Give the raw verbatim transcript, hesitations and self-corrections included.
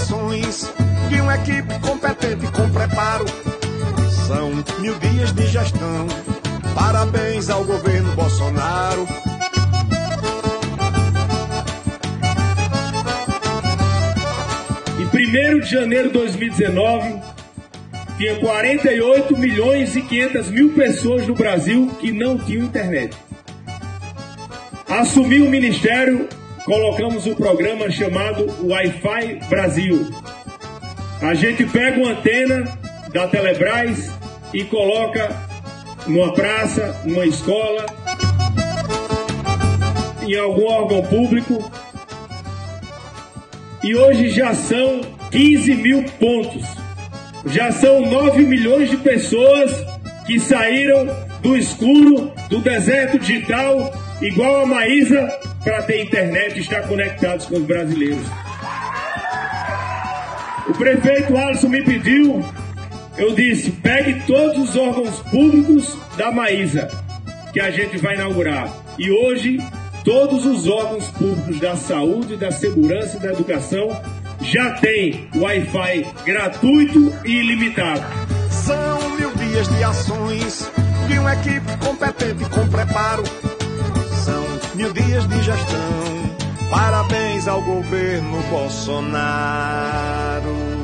ações de uma equipe competente com preparo. São mil dias de gestão. Parabéns ao governo Bolsonaro. Em primeiro de janeiro de dois mil e dezenove, tinha quarenta e oito milhões e quinhentas mil pessoas no Brasil que não tinham internet. Assumi o ministério, colocamos um programa chamado Wi-Fi Brasil. A gente pega uma antena da Telebrás e coloca numa praça, numa escola, em algum órgão público. E hoje já são quinze mil pontos. Já são nove milhões de pessoas que saíram do escuro, do deserto digital, igual a Maísa, para ter internet e estar conectados com os brasileiros. O prefeito Alisson me pediu, eu disse, pegue todos os órgãos públicos da Maísa, que a gente vai inaugurar. E hoje, todos os órgãos públicos da saúde, da segurança e da educação já têm Wi-Fi gratuito e ilimitado. São mil dias de ações de uma equipe competente com preparo. São mil dias de gestão. Parabéns ao governo Bolsonaro.